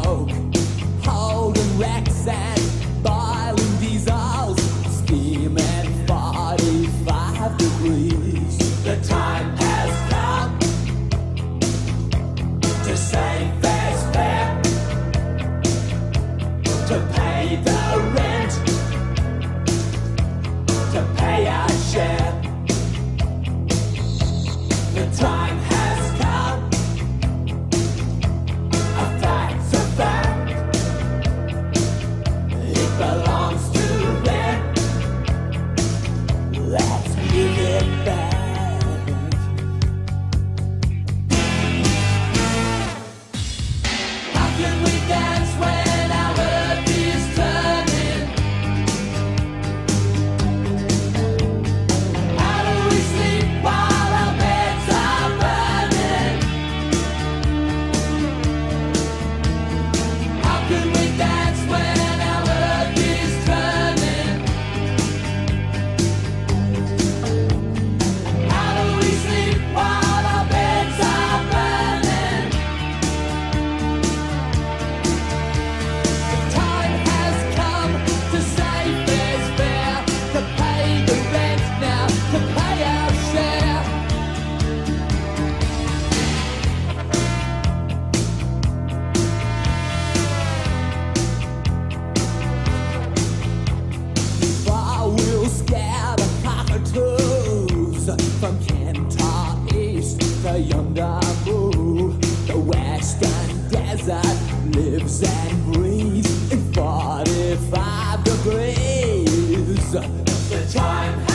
smoke, holding wrecks and boiling diesels, steaming 45 degrees. The time has come to save fair's fair, to pay the rent, to pay our share. The time has come, a fact's a fact, it belongs to them, let's give it back. How can we dance when our earth is turning? How do we sleep while our beds are burning? How can we dance when our earth is turning? How do we sleep while our beds are burning? The time has come to save fair's fair, to pay the rent now, to pay our share. Far we'll scare the cockatoos from Kentar East to Yondamu. The western desert lives and breathes in 45 degrees. The time